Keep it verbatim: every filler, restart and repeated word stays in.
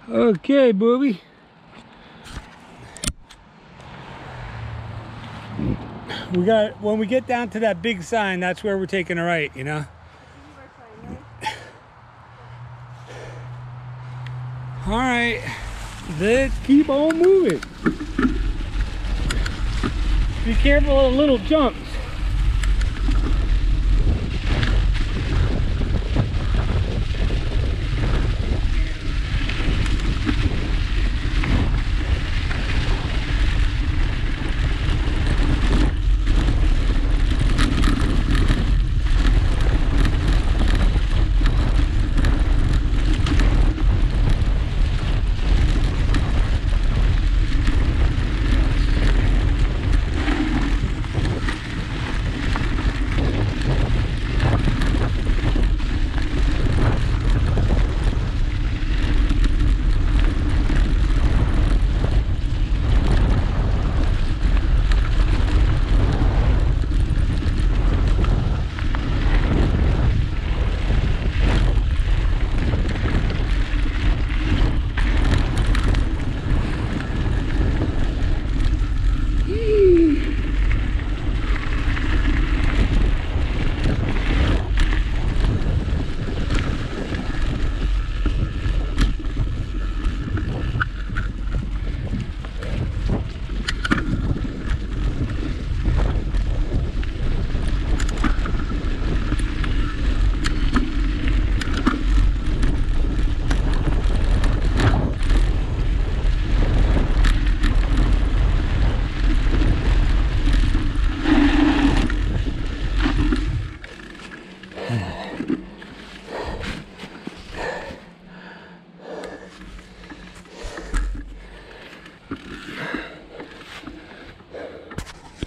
Okay, booby. We got, when we get down to that big sign, that's where we're taking a right, you know? All right, let's keep on moving. Be careful of the little jumps.